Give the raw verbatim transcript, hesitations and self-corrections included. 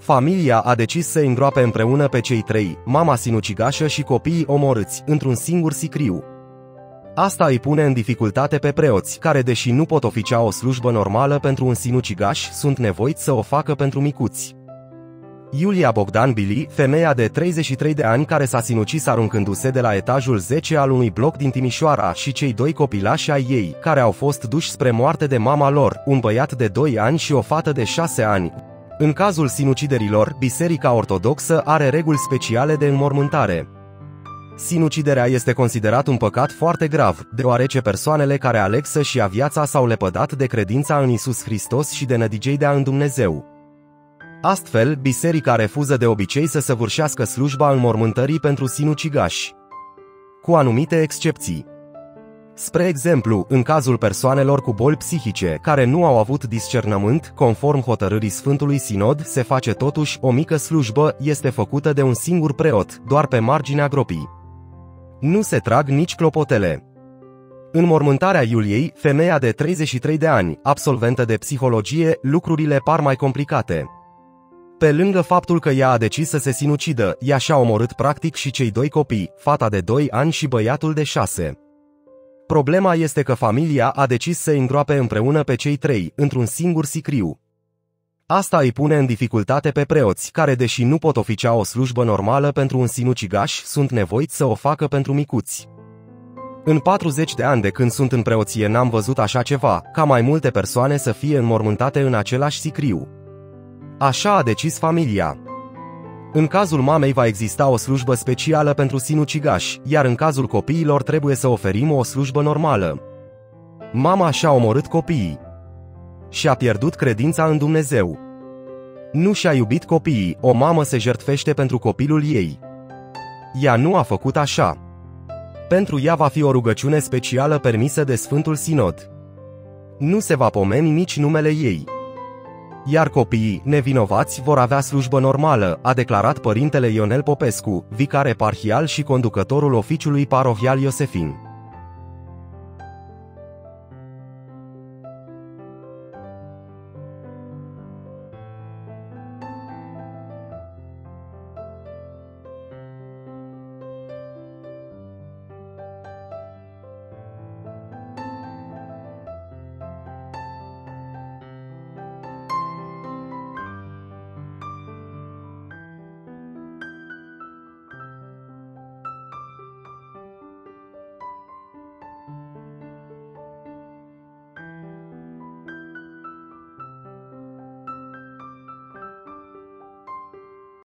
Familia a decis să îngroape împreună pe cei trei, mama sinucigașă și copiii omorâți, într-un singur sicriu. Asta îi pune în dificultate pe preoți, care deși nu pot oficia o slujbă normală pentru un sinucigaș, sunt nevoiți să o facă pentru micuți. Iulia Bogdan Bili, femeia de treizeci și trei de ani care s-a sinucis aruncându-se de la etajul zece al unui bloc din Timișoara, și cei doi copilași ai ei, care au fost duși spre moarte de mama lor, un băiat de doi ani și o fată de șase ani. În cazul sinuciderilor, Biserica Ortodoxă are reguli speciale de înmormântare. Sinuciderea este considerat un păcat foarte grav, deoarece persoanele care aleg să-și ia viața s-au lepădat de credința în Iisus Hristos și de nădejdeea în Dumnezeu. Astfel, biserica refuză de obicei să săvârșească slujba înmormântării pentru sinucigași, cu anumite excepții. Spre exemplu, în cazul persoanelor cu boli psihice care nu au avut discernământ, conform hotărârii Sfântului Sinod, se face totuși o mică slujbă, este făcută de un singur preot, doar pe marginea gropii. Nu se trag nici clopotele. Înmormântarea Iuliei, femeia de treizeci și trei de ani, absolventă de psihologie, lucrurile par mai complicate. Pe lângă faptul că ea a decis să se sinucidă, ea și-a omorât practic și cei doi copii, fata de doi ani și băiatul de șase. Problema este că familia a decis să îngroape împreună pe cei trei, într-un singur sicriu. Asta îi pune în dificultate pe preoți, care deși nu pot oficia o slujbă normală pentru un sinucigaș, sunt nevoiți să o facă pentru micuți. În patruzeci de ani de când sunt în preoție n-am văzut așa ceva, ca mai multe persoane să fie înmormântate în același sicriu. Așa a decis familia. În cazul mamei va exista o slujbă specială pentru sinucigași, iar în cazul copiilor trebuie să oferim o slujbă normală. Mama și-a omorât copiii. Și-a pierdut credința în Dumnezeu. Nu și-a iubit copiii, o mamă se jertfește pentru copilul ei. Ea nu a făcut așa. Pentru ea va fi o rugăciune specială permisă de Sfântul Sinod. Nu se va pomeni nici numele ei. Iar copiii, nevinovați, vor avea slujbă normală, a declarat părintele Ionel Popescu, vicar eparhial și conducătorul oficiului parohial Iosefin.